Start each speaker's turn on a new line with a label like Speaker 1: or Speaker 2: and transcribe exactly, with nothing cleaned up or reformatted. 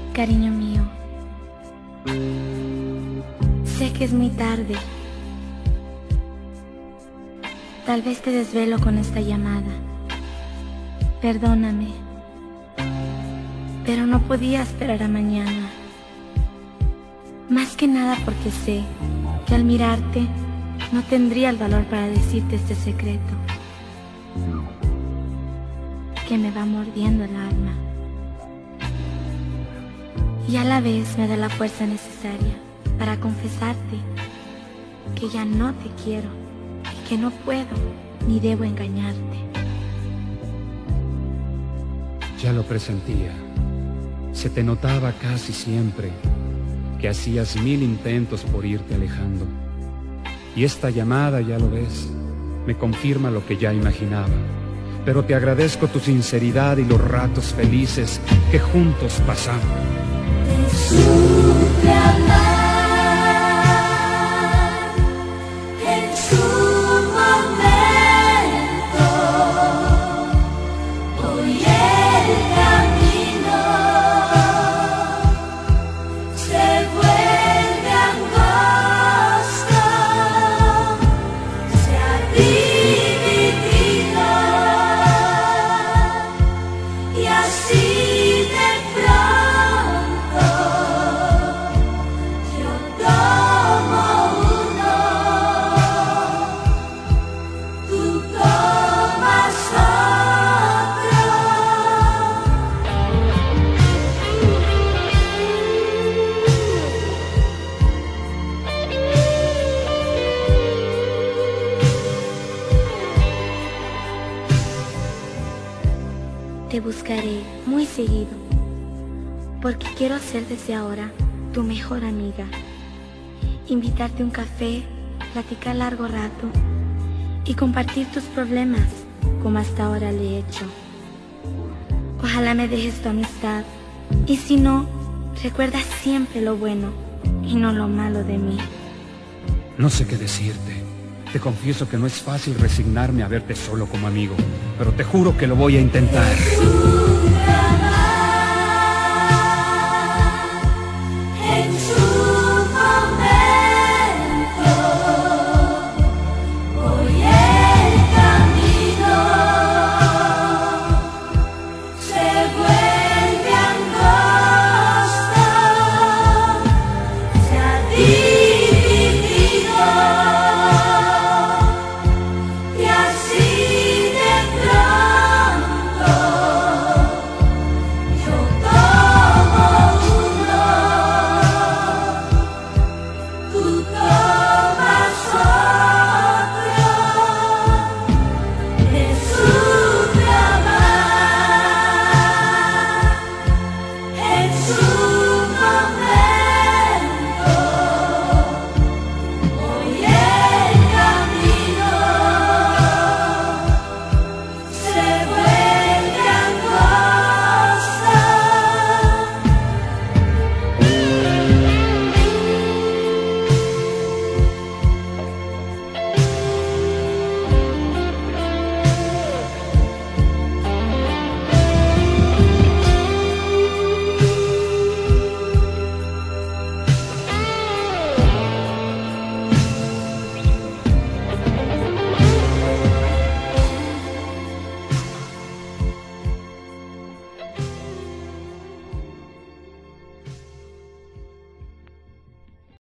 Speaker 1: Cariño mío, sé que es muy tarde. Tal vez te desvelo con esta llamada. Perdóname, pero no podía esperar a mañana. Más que nada porque sé que al mirarte no tendría el valor para decirte este secreto que me va mordiendo el alma. Y a la vez me da la fuerza necesaria para confesarte que ya no te quiero y que no puedo ni debo engañarte.
Speaker 2: Ya lo presentía. Se te notaba casi siempre que hacías mil intentos por irte alejando. Y esta llamada, ya lo ves, me confirma lo que ya imaginaba. Pero te agradezco tu sinceridad y los ratos felices que juntos pasamos.
Speaker 3: Te supe amar en su momento. Hoy el camino se vuelve angosto, se ha dividido y así de pronto yo tomo uno, tú tomas otro.
Speaker 1: Te buscaré muy seguido, porque quiero ser desde ahora tu mejor amiga. Invitarte a un café, platicar largo rato y compartir tus problemas como hasta ahora le he hecho. Ojalá me dejes tu amistad, y si no, recuerda siempre lo bueno y no lo malo de mí.
Speaker 2: No sé qué decirte. Te confieso que no es fácil resignarme a verte solo como amigo, pero te juro que lo voy a intentar.